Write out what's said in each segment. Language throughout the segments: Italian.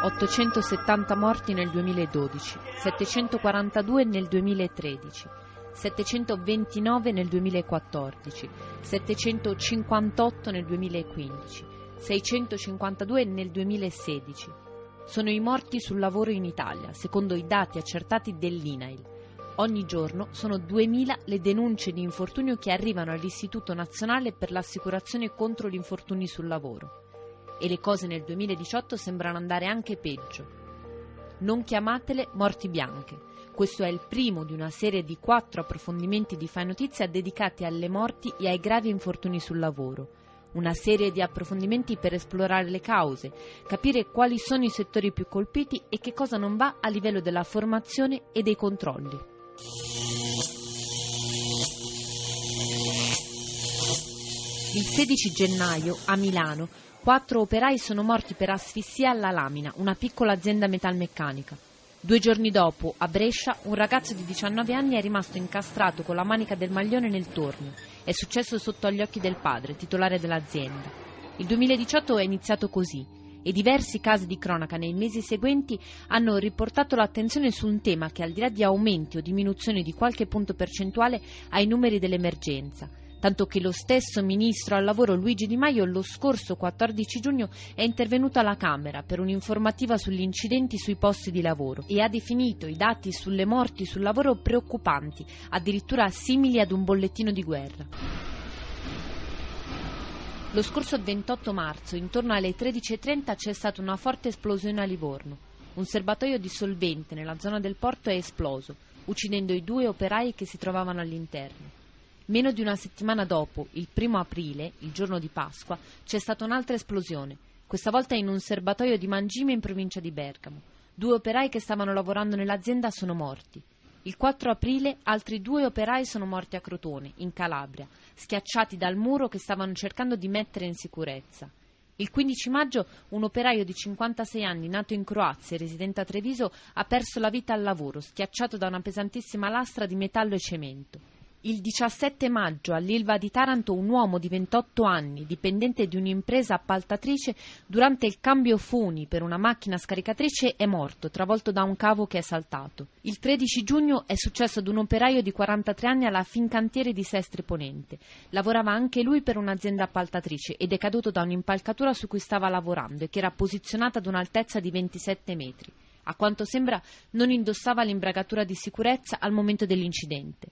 870 morti nel 2012, 742 nel 2013, 729 nel 2014, 758 nel 2015, 652 nel 2016. Sono i morti sul lavoro in Italia, secondo i dati accertati dell'INAIL. Ogni giorno sono 2000 le denunce di infortunio che arrivano all'Istituto Nazionale per l'Assicurazione contro gli infortuni sul lavoro. E le cose nel 2018 sembrano andare anche peggio. Non chiamatele morti bianche. Questo è il primo di una serie di 4 approfondimenti di Fai Notizia dedicati alle morti e ai gravi infortuni sul lavoro. Una serie di approfondimenti per esplorare le cause, capire quali sono i settori più colpiti e che cosa non va a livello della formazione e dei controlli. Il 16 gennaio a Milano 4 operai sono morti per asfissia alla Lamina, una piccola azienda metalmeccanica. 2 giorni dopo, a Brescia, un ragazzo di 19 anni è rimasto incastrato con la manica del maglione nel tornio. È successo sotto agli occhi del padre, titolare dell'azienda. Il 2018 è iniziato così e diversi casi di cronaca nei mesi seguenti hanno riportato l'attenzione su un tema che, al di là di aumenti o diminuzioni di qualche punto percentuale, ha i numeri dell'emergenza. Tanto che lo stesso ministro al lavoro Luigi Di Maio lo scorso 14 giugno è intervenuto alla Camera per un'informativa sugli incidenti sui posti di lavoro e ha definito i dati sulle morti sul lavoro preoccupanti, addirittura simili ad un bollettino di guerra. Lo scorso 28 marzo, intorno alle 13:30, c'è stata una forte esplosione a Livorno. Un serbatoio di solvente nella zona del porto è esploso, uccidendo i 2 operai che si trovavano all'interno. Meno di una settimana dopo, il 1° aprile, il giorno di Pasqua, c'è stata un'altra esplosione, questa volta in un serbatoio di Mangime in provincia di Bergamo. 2 operai che stavano lavorando nell'azienda sono morti. Il 4 aprile altri 2 operai sono morti a Crotone, in Calabria, schiacciati dal muro che stavano cercando di mettere in sicurezza. Il 15 maggio un operaio di 56 anni, nato in Croazia e residente a Treviso, ha perso la vita al lavoro, schiacciato da una pesantissima lastra di metallo e cemento. Il 17 maggio all'Ilva di Taranto un uomo di 28 anni, dipendente di un'impresa appaltatrice, durante il cambio funi per una macchina scaricatrice è morto, travolto da un cavo che è saltato. Il 13 giugno è successo ad un operaio di 43 anni alla Fincantieri di Sestri Ponente. Lavorava anche lui per un'azienda appaltatrice ed è caduto da un'impalcatura su cui stava lavorando e che era posizionata ad un'altezza di 27 metri. A quanto sembra non indossava l'imbragatura di sicurezza al momento dell'incidente.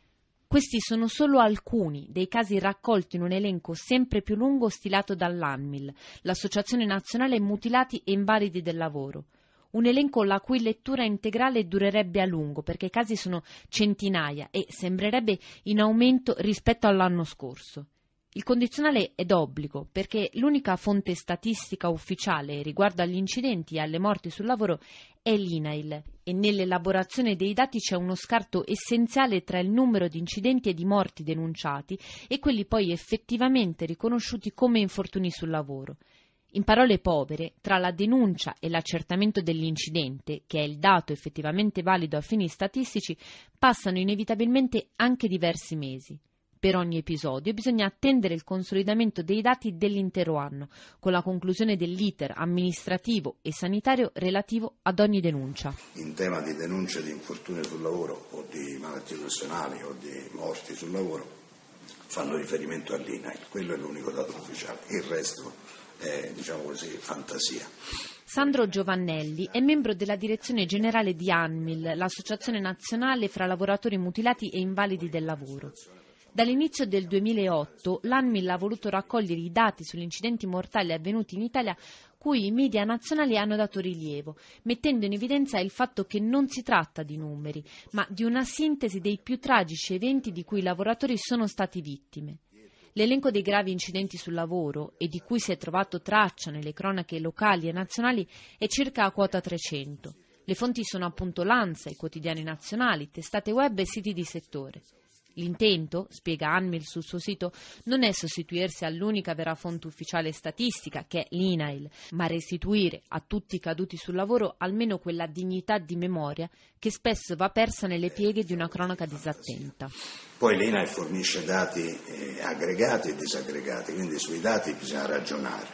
Questi sono solo alcuni dei casi raccolti in un elenco sempre più lungo stilato dall'ANMIL, l'Associazione Nazionale Mutilati e Invalidi del Lavoro. Un elenco la cui lettura integrale durerebbe a lungo perché i casi sono centinaia e sembrerebbe in aumento rispetto all'anno scorso. Il condizionale è d'obbligo perché l'unica fonte statistica ufficiale riguardo agli incidenti e alle morti sul lavoro è l'INAIL e nell'elaborazione dei dati c'è uno scarto essenziale tra il numero di incidenti e di morti denunciati e quelli poi effettivamente riconosciuti come infortuni sul lavoro. In parole povere, tra la denuncia e l'accertamento dell'incidente, che è il dato effettivamente valido a fini statistici, passano inevitabilmente anche diversi mesi. Per ogni episodio bisogna attendere il consolidamento dei dati dell'intero anno, con la conclusione dell'iter amministrativo e sanitario relativo ad ogni denuncia. In tema di denunce di infortunio sul lavoro o di malattie professionali o di morti sul lavoro fanno riferimento all'INAIL, quello è l'unico dato ufficiale, il resto è, diciamo così, fantasia. Sandro Giovannelli è membro della direzione generale di ANMIL, l'Associazione Nazionale fra Lavoratori Mutilati e Invalidi del Lavoro. Dall'inizio del 2008 l'ANMIL ha voluto raccogliere i dati sugli incidenti mortali avvenuti in Italia cui i media nazionali hanno dato rilievo, mettendo in evidenza il fatto che non si tratta di numeri, ma di una sintesi dei più tragici eventi di cui i lavoratori sono stati vittime. L'elenco dei gravi incidenti sul lavoro e di cui si è trovato traccia nelle cronache locali e nazionali è circa a quota 300. Le fonti sono appunto l'ANSA, i quotidiani nazionali, testate web e siti di settore. L'intento, spiega ANMIL sul suo sito, non è sostituirsi all'unica vera fonte ufficiale statistica, che è l'INAIL, ma restituire a tutti i caduti sul lavoro almeno quella dignità di memoria che spesso va persa nelle pieghe di una cronaca disattenta. Poi l'INAIL fornisce dati aggregati e disaggregati, quindi sui dati bisogna ragionare.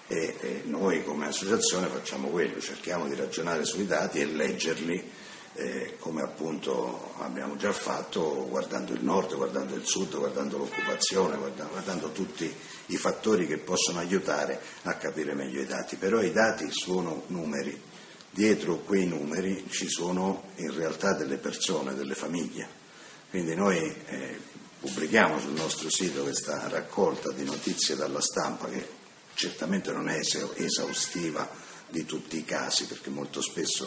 E noi come associazione facciamo quello, cerchiamo di ragionare sui dati e leggerli come appunto abbiamo già fatto, guardando il nord, guardando il sud, guardando l'occupazione, guardando tutti i fattori che possono aiutare a capire meglio i dati. Però i dati sono numeri, dietro quei numeri ci sono in realtà delle persone, delle famiglie, quindi noi pubblichiamo sul nostro sito questa raccolta di notizie dalla stampa che certamente non è esaustiva di tutti i casi, perché molto spesso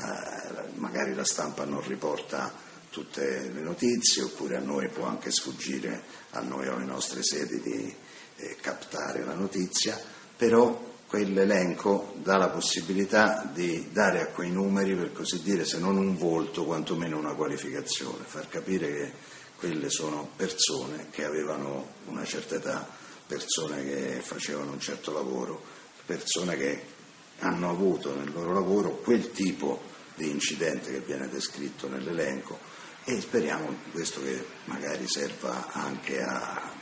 magari la stampa non riporta tutte le notizie, oppure a noi può anche sfuggire, a noi o alle nostre sedi, di captare la notizia, però quell'elenco dà la possibilità di dare a quei numeri, per così dire, se non un volto, quantomeno una qualificazione, far capire che quelle sono persone che avevano una certa età, persone che facevano un certo lavoro, persone che hanno avuto nel loro lavoro quel tipo di incidente che viene descritto nell'elenco, e speriamo questo che magari serva anche a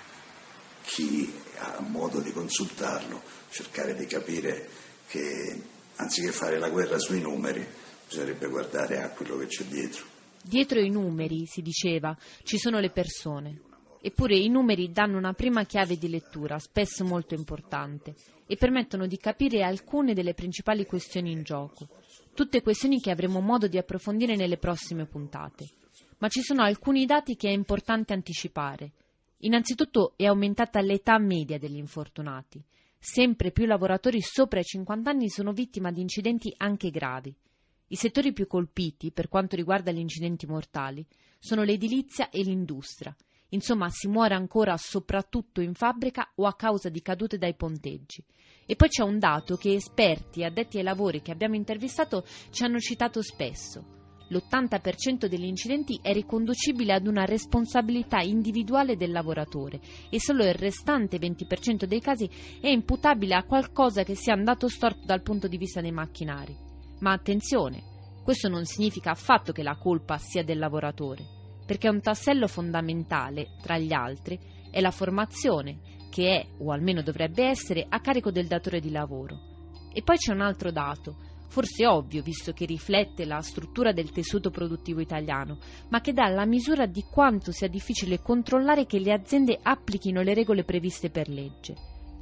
chi ha modo di consultarlo, cercare di capire che anziché fare la guerra sui numeri bisognerebbe guardare a quello che c'è dietro. Dietro i numeri, si diceva, ci sono le persone. Eppure i numeri danno una prima chiave di lettura, spesso molto importante, e permettono di capire alcune delle principali questioni in gioco. Tutte questioni che avremo modo di approfondire nelle prossime puntate. Ma ci sono alcuni dati che è importante anticipare. Innanzitutto è aumentata l'età media degli infortunati. Sempre più lavoratori sopra i 50 anni sono vittima di incidenti anche gravi. I settori più colpiti, per quanto riguarda gli incidenti mortali, sono l'edilizia e l'industria. Insomma, si muore ancora soprattutto in fabbrica o a causa di cadute dai ponteggi. E poi c'è un dato che esperti e addetti ai lavori che abbiamo intervistato ci hanno citato spesso. L'80% degli incidenti è riconducibile ad una responsabilità individuale del lavoratore e solo il restante 20% dei casi è imputabile a qualcosa che sia andato storto dal punto di vista dei macchinari. Ma attenzione, questo non significa affatto che la colpa sia del lavoratore, perché un tassello fondamentale, tra gli altri, è la formazione, che è, o almeno dovrebbe essere, a carico del datore di lavoro. E poi c'è un altro dato, forse ovvio visto che riflette la struttura del tessuto produttivo italiano, ma che dà la misura di quanto sia difficile controllare che le aziende applichino le regole previste per legge.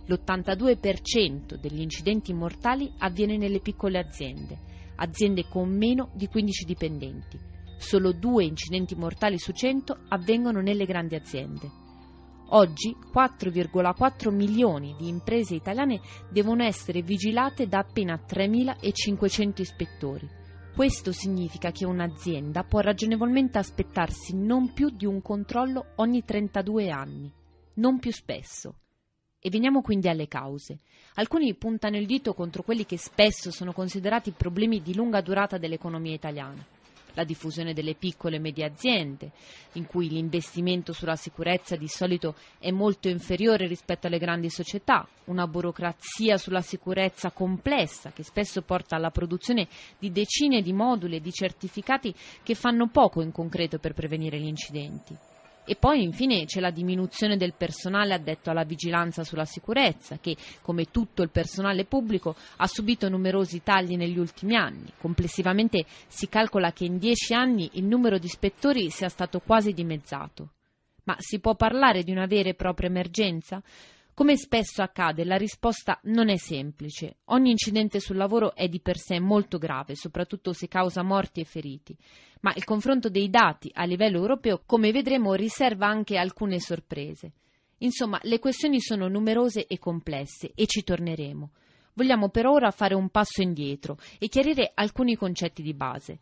L'82% degli incidenti mortali avviene nelle piccole aziende con meno di 15 dipendenti. Solo 2 incidenti mortali su 100 avvengono nelle grandi aziende. Oggi 4,4 milioni di imprese italiane devono essere vigilate da appena 3.500 ispettori. Questo significa che un'azienda può ragionevolmente aspettarsi non più di un controllo ogni 32 anni, non più spesso. E veniamo quindi alle cause. Alcuni puntano il dito contro quelli che spesso sono considerati problemi di lunga durata dell'economia italiana. La diffusione delle piccole e medie aziende, in cui l'investimento sulla sicurezza di solito è molto inferiore rispetto alle grandi società, una burocrazia sulla sicurezza complessa che spesso porta alla produzione di decine di moduli e di certificati che fanno poco in concreto per prevenire gli incidenti. E poi infine c'è la diminuzione del personale addetto alla vigilanza sulla sicurezza che, come tutto il personale pubblico, ha subito numerosi tagli negli ultimi anni. Complessivamente si calcola che in 10 anni il numero di ispettori sia stato quasi dimezzato. Ma si può parlare di una vera e propria emergenza? Come spesso accade, la risposta non è semplice. Ogni incidente sul lavoro è di per sé molto grave, soprattutto se causa morti e feriti. Ma il confronto dei dati a livello europeo, come vedremo, riserva anche alcune sorprese. Insomma, le questioni sono numerose e complesse e ci torneremo. Vogliamo per ora fare un passo indietro e chiarire alcuni concetti di base.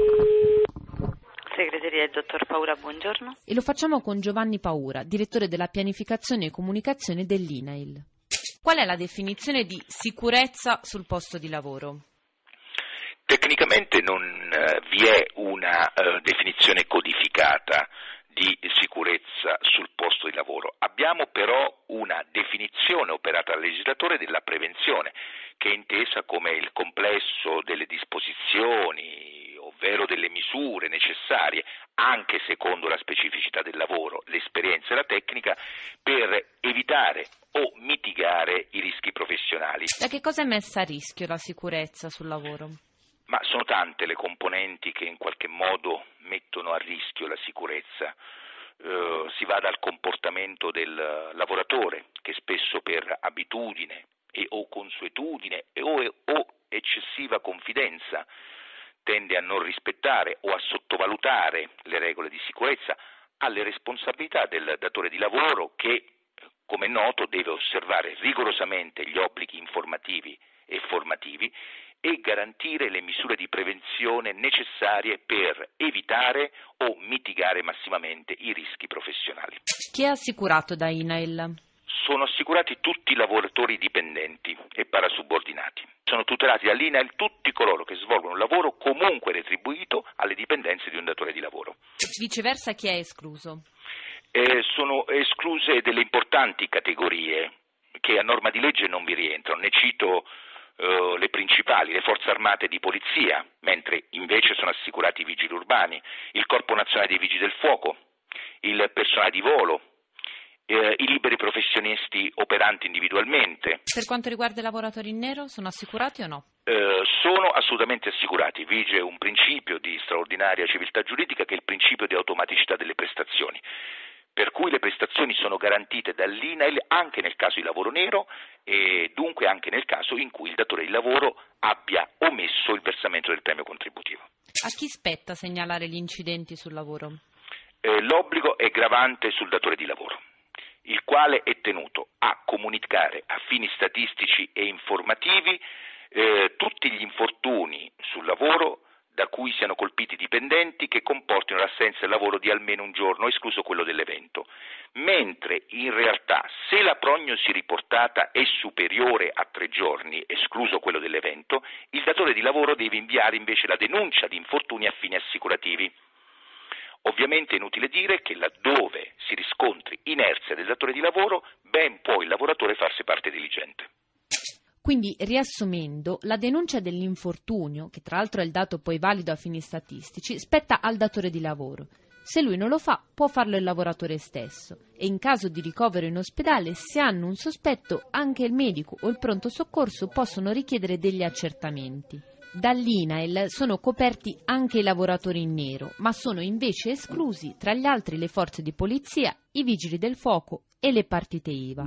Segreteria del dottor Paura, buongiorno. E lo facciamo con Giovanni Paura, direttore della pianificazione e comunicazione dell'INAIL. Qual è la definizione di sicurezza sul posto di lavoro? Tecnicamente non vi è una definizione codificata di sicurezza sul posto di lavoro. Abbiamo però una definizione operata dal legislatore della prevenzione, che è intesa come il complesso delle disposizioni, ovvero delle misure necessarie anche secondo la specificità del lavoro, l'esperienza e la tecnica, per evitare o mitigare i rischi professionali. Da che cosa è messa a rischio la sicurezza sul lavoro? Ma sono tante le componenti che in qualche modo mettono a rischio la sicurezza. Si va dal comportamento del lavoratore, che spesso per abitudine o consuetudine o eccessiva confidenza tende a non rispettare o a sottovalutare le regole di sicurezza, alle responsabilità del datore di lavoro che, come è noto, deve osservare rigorosamente gli obblighi informativi e formativi e garantire le misure di prevenzione necessarie per evitare o mitigare massimamente i rischi professionali. Chi è assicurato da INAIL? Sono assicurati tutti i lavoratori dipendenti e parasubordinati. Sono tutelati dall'INAIL tutti coloro che svolgono un lavoro comunque retribuito alle dipendenze di un datore di lavoro. Viceversa, chi è escluso? Sono escluse delle importanti categorie che a norma di legge non vi rientrano. Ne cito le principali: le forze armate di polizia, mentre invece sono assicurati i vigili urbani, il Corpo Nazionale dei Vigili del Fuoco, il personale di volo, i liberi professionisti operanti individualmente. Per quanto riguarda i lavoratori in nero, sono assicurati o no? Sono assolutamente assicurati. Vige un principio di straordinaria civiltà giuridica, che è il principio di automaticità delle prestazioni, per cui le prestazioni sono garantite dall'INAIL anche nel caso di lavoro nero e dunque anche nel caso in cui il datore di lavoro abbia omesso il versamento del premio contributivo. A chi spetta segnalare gli incidenti sul lavoro? L'obbligo è gravante sul datore di lavoro, il quale è tenuto a comunicare a fini statistici e informativi tutti gli infortuni sul lavoro da cui siano colpiti dipendenti che comportino l'assenza del lavoro di almeno un giorno, escluso quello dell'evento, mentre in realtà se la prognosi riportata è superiore a 3 giorni, escluso quello dell'evento, il datore di lavoro deve inviare invece la denuncia di infortuni a fini assicurativi. Ovviamente è inutile dire che laddove si riscontri inerzia del datore di lavoro, ben può il lavoratore farsi parte diligente. Quindi, riassumendo, la denuncia dell'infortunio, che tra l'altro è il dato poi valido a fini statistici, spetta al datore di lavoro. Se lui non lo fa, può farlo il lavoratore stesso e in caso di ricovero in ospedale, se hanno un sospetto, anche il medico o il pronto soccorso possono richiedere degli accertamenti. Dall'INAIL sono coperti anche i lavoratori in nero, ma sono invece esclusi, tra gli altri, le forze di polizia, i vigili del fuoco e le partite IVA.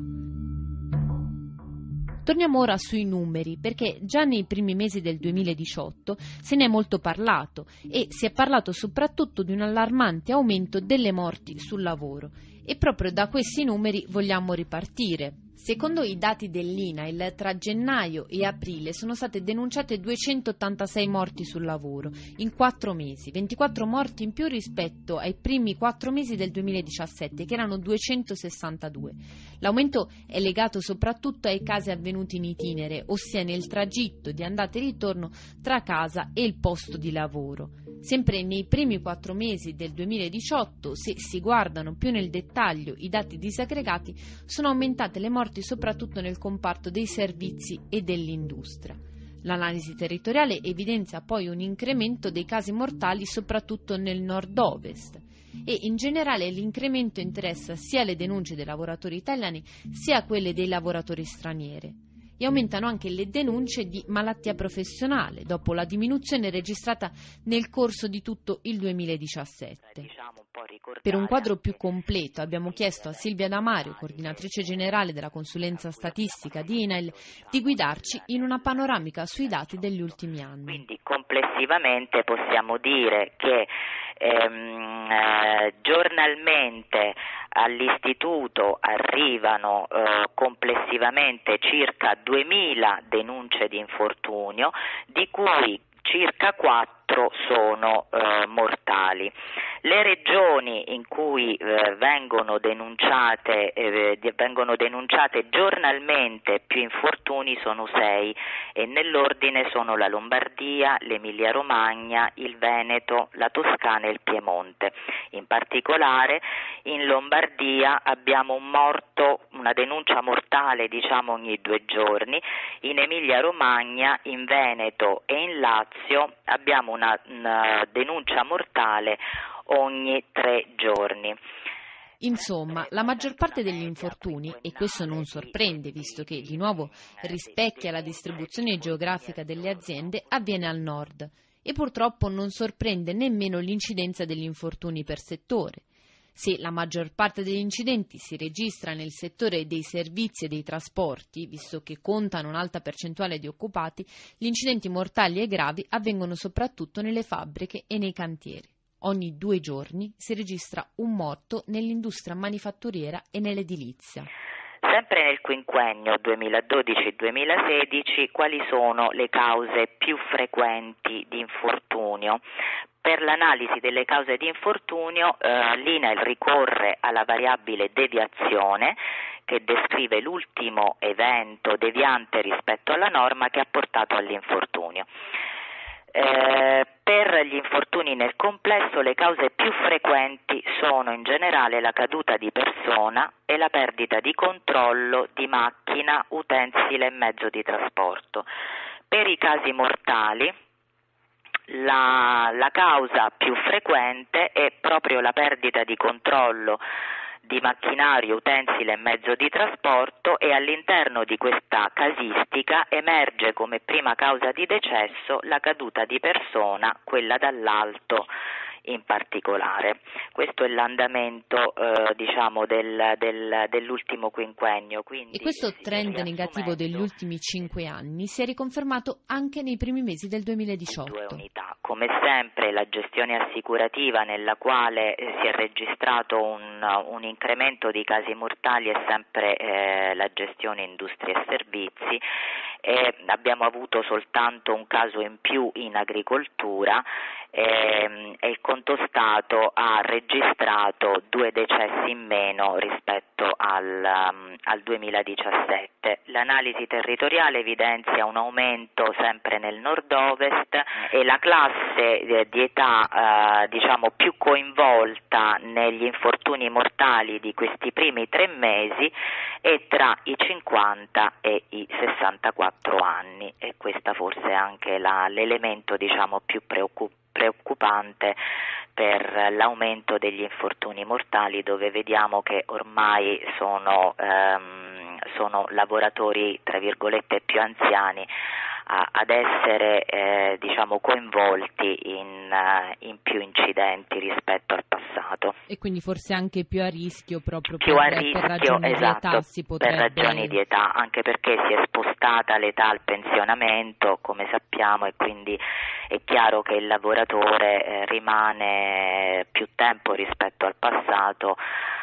Torniamo ora sui numeri, perché già nei primi mesi del 2018 se ne è molto parlato e si è parlato soprattutto di un allarmante aumento delle morti sul lavoro e proprio da questi numeri vogliamo ripartire. Secondo i dati dell'INAIL, tra gennaio e aprile sono state denunciate 286 morti sul lavoro in 4 mesi, 24 morti in più rispetto ai primi 4 mesi del 2017, che erano 262. L'aumento è legato soprattutto ai casi avvenuti in itinere, ossia nel tragitto di andata e ritorno tra casa e il posto di lavoro. Sempre nei primi 4 mesi del 2018, se si guardano più nel dettaglio i dati disaggregati, sono aumentate le morti soprattutto nel comparto dei servizi e dell'industria. L'analisi territoriale evidenzia poi un incremento dei casi mortali soprattutto nel nord-ovest e in generale l'incremento interessa sia le denunce dei lavoratori italiani sia quelle dei lavoratori stranieri. E aumentano anche le denunce di malattia professionale, dopo la diminuzione registrata nel corso di tutto il 2017. Per un quadro più completo abbiamo chiesto a Silvia Damario, coordinatrice generale della consulenza statistica di INAIL, di guidarci in una panoramica sui dati degli ultimi anni. Quindi complessivamente possiamo dire che giornalmente all'istituto arrivano complessivamente circa 2000 denunce di infortunio, di cui circa 4 sono mortali. Le regioni in cui vengono denunciate giornalmente più infortuni sono 6 e nell'ordine sono la Lombardia, l'Emilia Romagna, il Veneto, la Toscana e il Piemonte. In particolare in Lombardia abbiamo un morto, una denuncia mortale ogni 2 giorni, in Emilia Romagna, in Veneto e in Lazio abbiamo una denuncia mortale ogni 3 giorni. Insomma, la maggior parte degli infortuni, e questo non sorprende visto che di nuovo rispecchia la distribuzione geografica delle aziende, avviene al nord. E purtroppo non sorprende nemmeno l'incidenza degli infortuni per settore. Se la maggior parte degli incidenti si registra nel settore dei servizi e dei trasporti, visto che contano un'alta percentuale di occupati, gli incidenti mortali e gravi avvengono soprattutto nelle fabbriche e nei cantieri. Ogni 2 giorni si registra un morto nell'industria manifatturiera e nell'edilizia. Sempre nel quinquennio 2012-2016, quali sono le cause più frequenti di infortunio? Per l'analisi delle cause di infortunio l'INAIL ricorre alla variabile deviazione, che descrive l'ultimo evento deviante rispetto alla norma che ha portato all'infortunio. Per gli infortuni nel complesso le cause più frequenti sono in generale la caduta di persona e la perdita di controllo di macchina, utensile e mezzo di trasporto. Per i casi mortali la causa più frequente è proprio la perdita di controllo di macchinario, utensile e mezzo di trasporto, e all'interno di questa casistica emerge come prima causa di decesso la caduta di persona, quella dall'alto in particolare. Questo è l'andamento dell'ultimo quinquennio. Quindi, e questo trend negativo degli ultimi 5 anni si è riconfermato anche nei primi mesi del 2018. 2 unità. Come sempre la gestione assicurativa, nella quale si è registrato un incremento di casi mortali, è sempre la gestione industrie e servizi. Abbiamo avuto soltanto un caso in più in agricoltura e il conto Stato ha registrato 2 decessi in meno rispetto al 2017. L'analisi territoriale evidenzia un aumento sempre nel nord-ovest e la classe di età più coinvolta negli infortuni mortali di questi primi 3 mesi è tra i 50 e i 64 anni, e questa forse è anche l'elemento più preoccupante per l'aumento degli infortuni mortali, dove vediamo che ormai sono lavoratori tra virgolette più anziani ad essere coinvolti in più incidenti rispetto al passato. E quindi forse anche più a rischio proprio per ragioni di età si potrebbe... Per ragioni di età, anche perché si è spostata l'età al pensionamento, come sappiamo, e quindi è chiaro che il lavoratore rimane più tempo rispetto al passato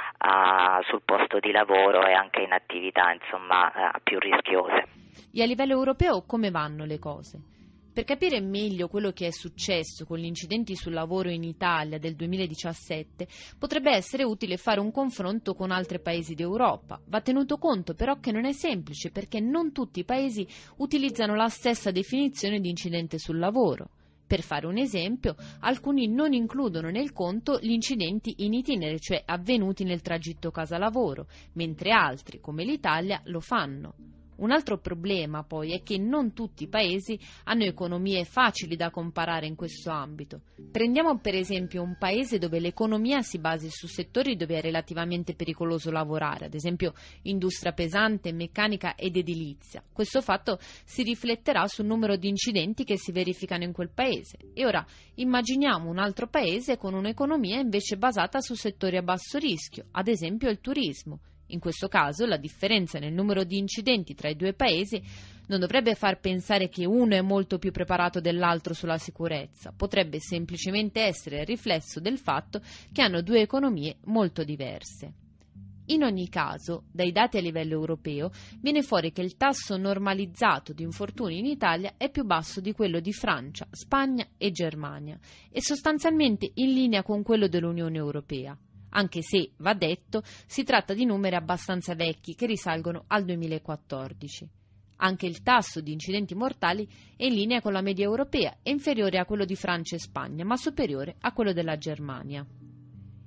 sul posto di lavoro e anche in attività più rischiose. E a livello europeo come vanno le cose? Per capire meglio quello che è successo con gli incidenti sul lavoro in Italia del 2017 potrebbe essere utile fare un confronto con altri paesi d'Europa. Va tenuto conto però che non è semplice, perché non tutti i paesi utilizzano la stessa definizione di incidente sul lavoro. Per fare un esempio, alcuni non includono nel conto gli incidenti in itinere, cioè avvenuti nel tragitto casa-lavoro, mentre altri, come l'Italia, lo fanno. Un altro problema poi è che non tutti i paesi hanno economie facili da comparare in questo ambito. Prendiamo per esempio un paese dove l'economia si basi su settori dove è relativamente pericoloso lavorare, ad esempio industria pesante, meccanica ed edilizia. Questo fatto si rifletterà sul numero di incidenti che si verificano in quel paese. E ora immaginiamo un altro paese con un'economia invece basata su settori a basso rischio, ad esempio il turismo. In questo caso la differenza nel numero di incidenti tra i 2 paesi non dovrebbe far pensare che uno è molto più preparato dell'altro sulla sicurezza, potrebbe semplicemente essere il riflesso del fatto che hanno 2 economie molto diverse. In ogni caso, dai dati a livello europeo, viene fuori che il tasso normalizzato di infortuni in Italia è più basso di quello di Francia, Spagna e Germania, e sostanzialmente in linea con quello dell'Unione Europea. Anche se, va detto, si tratta di numeri abbastanza vecchi che risalgono al 2014. Anche il tasso di incidenti mortali è in linea con la media europea, è inferiore a quello di Francia e Spagna, ma superiore a quello della Germania.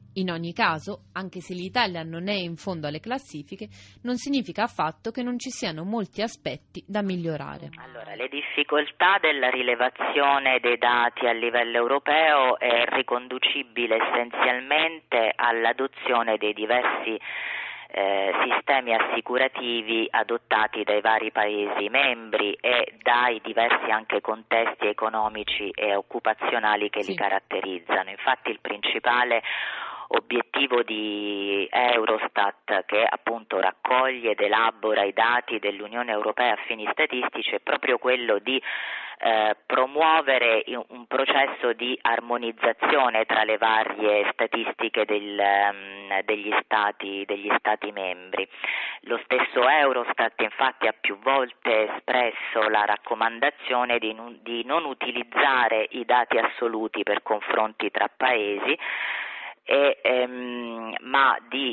In ogni caso, anche se l'Italia non è in fondo alle classifiche, non significa affatto che non ci siano molti aspetti da migliorare. Allora, le difficoltà della rilevazione dei dati a livello europeo è riconducibile essenzialmente all'adozione dei diversi sistemi assicurativi adottati dai vari Paesi membri e dai diversi anche contesti economici e occupazionali che li caratterizzano. Infatti il principale obiettivo di Eurostat, che appunto raccoglie ed elabora i dati dell'Unione Europea a fini statistici, è proprio quello di promuovere un processo di armonizzazione tra le varie statistiche degli Stati membri. Lo stesso Eurostat infatti ha più volte espresso la raccomandazione di non utilizzare i dati assoluti per confronti tra Paesi, ma di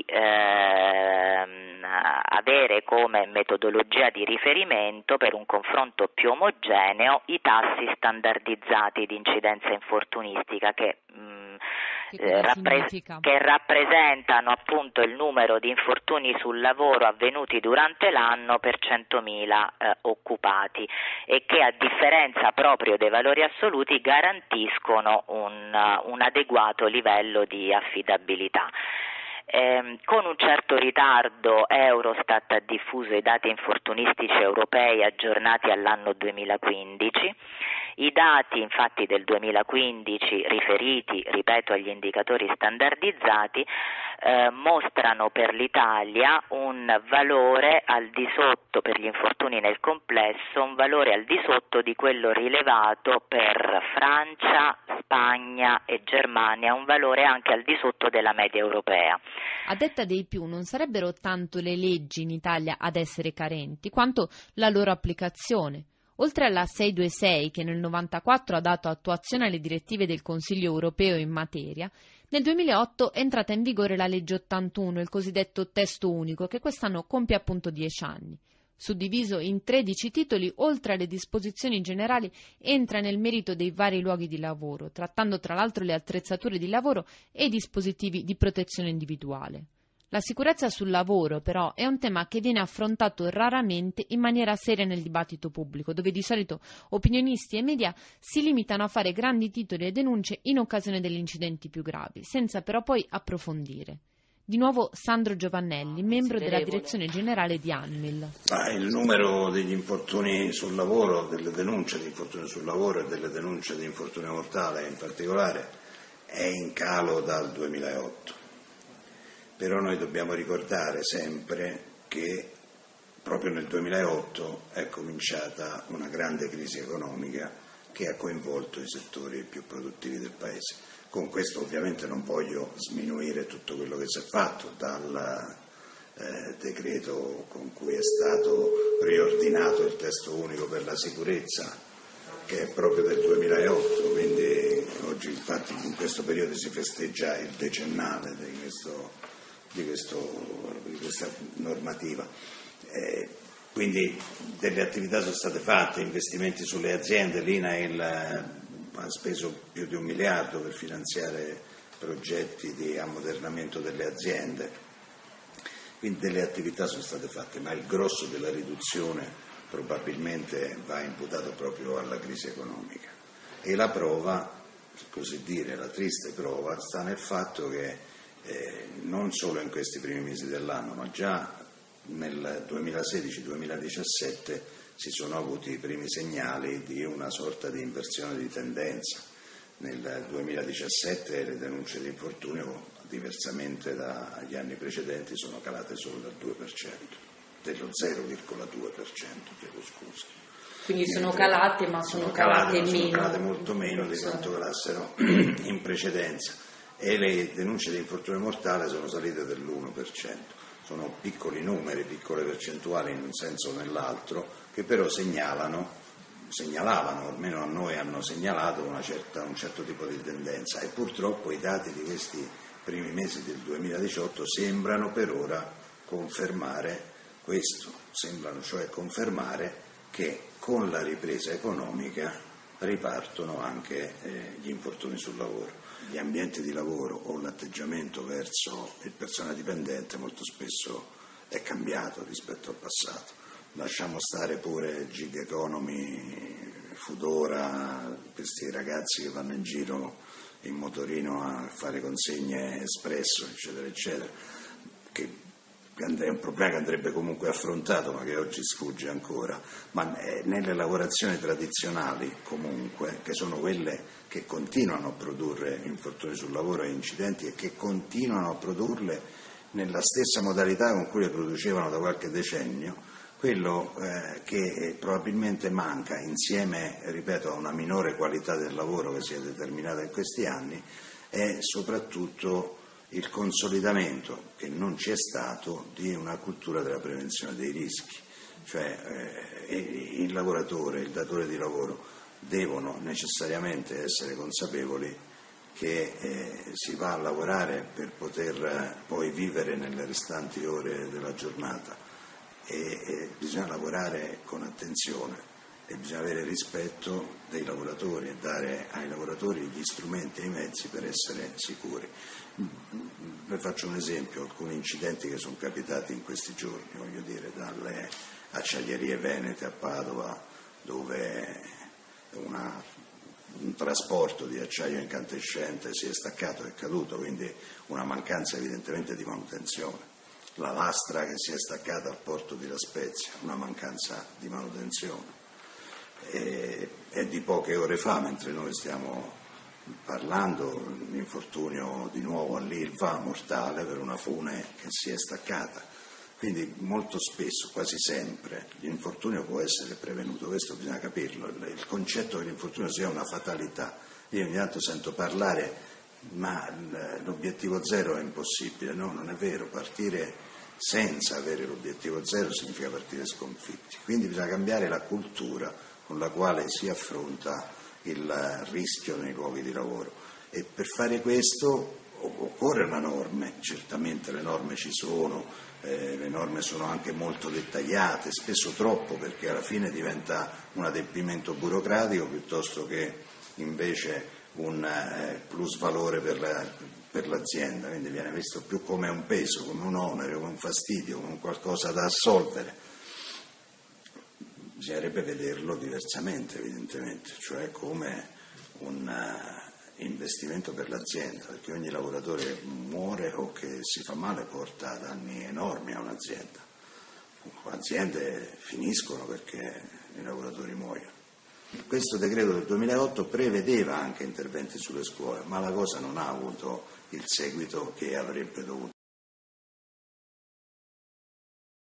avere come metodologia di riferimento per un confronto più omogeneo i tassi standardizzati di incidenza infortunistica che rappresentano appunto il numero di infortuni sul lavoro avvenuti durante l'anno per 100.000 occupati e che, a differenza proprio dei valori assoluti, garantiscono un adeguato livello di affidabilità. Con un certo ritardo Eurostat ha diffuso i dati infortunistici europei aggiornati all'anno 2015. I dati infatti del 2015 riferiti, ripeto, agli indicatori standardizzati mostrano per l'Italia un valore al di sotto, per gli infortuni nel complesso, un valore al di sotto di quello rilevato per Francia, Spagna e Germania, un valore anche al di sotto della media europea. A detta dei più, non sarebbero tanto le leggi in Italia ad essere carenti, quanto la loro applicazione. Oltre alla 626, che nel 1994 ha dato attuazione alle direttive del Consiglio europeo in materia, nel 2008 è entrata in vigore la legge 81, il cosiddetto testo unico, che quest'anno compie appunto 10 anni. Suddiviso in 13 titoli, oltre alle disposizioni generali, entra nel merito dei vari luoghi di lavoro, trattando tra l'altro le attrezzature di lavoro e i dispositivi di protezione individuale. La sicurezza sul lavoro, però, è un tema che viene affrontato raramente in maniera seria nel dibattito pubblico, dove di solito opinionisti e media si limitano a fare grandi titoli e denunce in occasione degli incidenti più gravi, senza però poi approfondire. Di nuovo Sandro Giovannelli, membro della direzione generale di ANMIL. Il numero degli infortuni sul lavoro, delle denunce di infortuni sul lavoro e delle denunce di infortunio mortale in particolare, è in calo dal 2008. Però noi dobbiamo ricordare sempre che proprio nel 2008 è cominciata una grande crisi economica che ha coinvolto i settori più produttivi del Paese. Con questo ovviamente non voglio sminuire tutto quello che si è fatto, dal decreto con cui è stato riordinato il testo unico per la sicurezza, che è proprio del 2008, quindi oggi infatti in questo periodo si festeggia il decennale di questa normativa. Quindi delle attività sono state fatte, investimenti sulle aziende, l'INAIL ha speso più di 1 miliardo per finanziare progetti di ammodernamento delle aziende, quindi delle attività sono state fatte, ma il grosso della riduzione probabilmente va imputato proprio alla crisi economica. E la prova, per così dire, la triste prova, sta nel fatto che non solo in questi primi mesi dell'anno, ma già nel 2016-2017 si sono avuti i primi segnali di una sorta di inversione di tendenza. Nel 2017 le denunce di infortunio, diversamente dagli anni precedenti, sono calate solo del 2%, dello 0,2%, chiedo scusa. Quindi sono calate, ma sono calate meno. Sono calate molto meno di quanto calassero in precedenza. E le denunce di infortunio mortale sono salite dell'1%. Sono piccoli numeri, piccole percentuali in un senso o nell'altro, che però segnalavano, almeno a noi hanno segnalato un certo tipo di tendenza, e purtroppo i dati di questi primi mesi del 2018 sembrano per ora confermare questo, sembrano cioè confermare che con la ripresa economica ripartono anche gli infortuni sul lavoro. Gli ambienti di lavoro o l'atteggiamento verso il personale dipendente molto spesso è cambiato rispetto al passato. Lasciamo stare pure gig economy, Foodora, questi ragazzi che vanno in giro in motorino a fare consegne espresso, eccetera, eccetera, che è un problema che andrebbe comunque affrontato, ma che oggi sfugge ancora. Ma nelle lavorazioni tradizionali, comunque, che sono quelle che continuano a produrre infortuni sul lavoro e incidenti e che continuano a produrle nella stessa modalità con cui le producevano da qualche decennio, quello che probabilmente manca, insieme, ripeto, a una minore qualità del lavoro che si è determinata in questi anni, è soprattutto il consolidamento, che non c'è stato, di una cultura della prevenzione dei rischi. Cioè il lavoratore, il datore di lavoro devono necessariamente essere consapevoli che si va a lavorare per poter poi vivere nelle restanti ore della giornata e bisogna lavorare con attenzione e bisogna avere rispetto dei lavoratori e dare ai lavoratori gli strumenti e i mezzi per essere sicuri. Vi faccio un esempio: alcuni incidenti che sono capitati in questi giorni, voglio dire, dalle acciaierie venete a Padova, dove un trasporto di acciaio incandescente si è staccato e è caduto, quindi una mancanza evidentemente di manutenzione. La lastra che si è staccata al porto di La Spezia, una mancanza di manutenzione. È di poche ore fa, mentre noi stiamo parlando, l'infortunio di nuovo all'Ilva, mortale, per una fune che si è staccata. Quindi molto spesso, quasi sempre, l'infortunio può essere prevenuto, questo bisogna capirlo. Il concetto che l'infortunio sia una fatalità, io ogni tanto sento parlare, ma l'obiettivo zero è impossibile. No, non è vero. Partire senza avere l'obiettivo zero significa partire sconfitti. Quindi bisogna cambiare la cultura con la quale si affronta il rischio nei luoghi di lavoro, e per fare questo occorrono norme. Certamente le norme ci sono, le norme sono anche molto dettagliate, spesso troppo, perché alla fine diventa un adempimento burocratico piuttosto che invece un plusvalore per l'azienda, quindi viene visto più come un peso, come un onere, come un fastidio, come qualcosa da assolvere. Bisognerebbe vederlo diversamente, evidentemente, cioè come un investimento per l'azienda, perché ogni lavoratore che muore o che si fa male porta danni enormi a un'azienda. Le aziende finiscono perché i lavoratori muoiono. Questo decreto del 2008 prevedeva anche interventi sulle scuole, ma la cosa non ha avuto il seguito che avrebbe dovuto